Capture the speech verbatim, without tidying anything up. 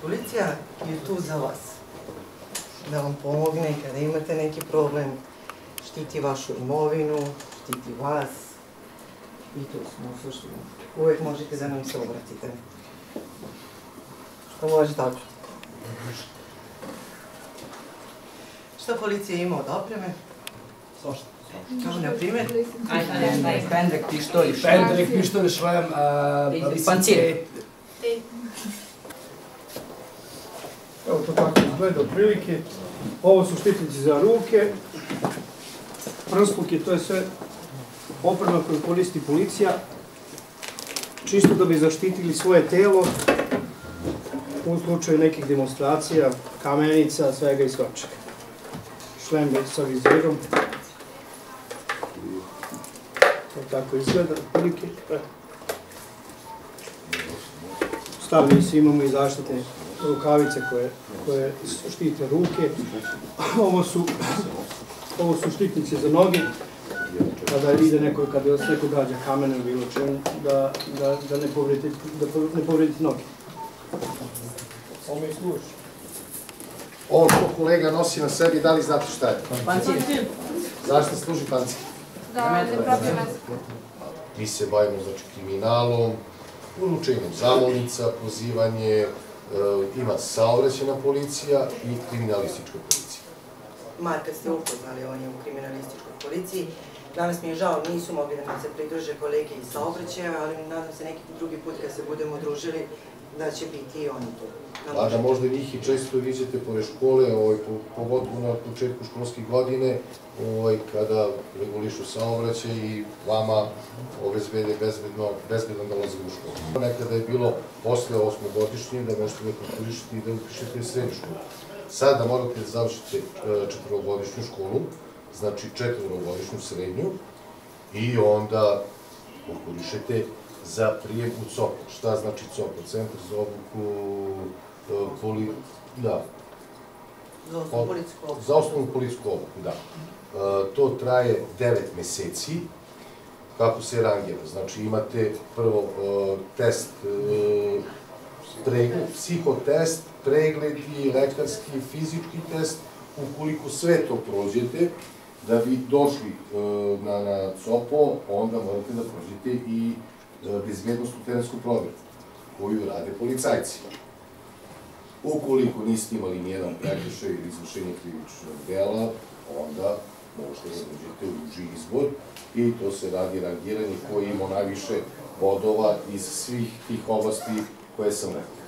Policija je tu za vas. Da vam pomogne kada imate neki problem, štiti vašu imovinu, štiti vas. I tu smo u suštini. Uvijek možete da nam se obratite. Što može tako? Šta policija ima od opreme? Svašta. Kao na primjer? Pendrek, pištolj, Pendrek, pištolj, šlem, pancir. Evo to tako izgleda otprilike. Ovo su štitnici za ruke, prsluke, to je sve oprema koju koristi policija, čisto da bi zaštitili svoje telo u slučaju nekih demonstracija, kamenica, svega i svačega. Šlem sa vizirom. To tako izgleda otprilike. Stavili se, imamo i zaštitne rukavice koje štite ruke. Ovo su štitnice za noge, kada ide neko, kada se neko gađa kamenom bilo čemu, da ne povredite noge. Ovo mi služi. Ovo što kolega nosi na sebi, da li znate šta je? Pancir. Zašto služi pancir? Da ne probije meso. Mi se bavimo, znači, kriminalom, uručenjem zamolnica, pozivanje, ima saobraćajna policija i kriminalistička policija. Marka ste upoznali, on je u kriminalističkoj policiji. Danas mi je žao, nisu mogli da nam se pridruže kolege iz saobraćaja, ali nadam se neki drugi put kad se budemo družili da će biti i oni tu. Pa da možda njih i često vidite pored škole, pogotovo na početku školske godine, kada regulišu saobraćaj i vama obezbede bezbedan dolazak u školu. Nekada je bilo posle osmogodišnje da možete da konkurišete i da upišete srednju školu. Sada morate da završite četvorogodišnju školu, znači četvorogodišnju srednju, i onda konkurišete za prijem u C O P. Šta znači C O P? Centar za obuku za osnovnu policijsku obuku, da. To traje devet meseci. Kako se rangira? Znači imate prvo test, psihotest, pregled i lekarski, fizički test. Ukoliko sve to prođete, da bi došli na C O P O, onda morate da prođete i bezbednostnu terensku provjeru, koju rade policajci. Ukoliko niste imali nijedan prekršaj ili izvršenje krivičnog dela, onda možete da dođete u uži izbor i to se radi rangiranje koji ima najviše bodova iz svih tih oblasti koje sam rekao.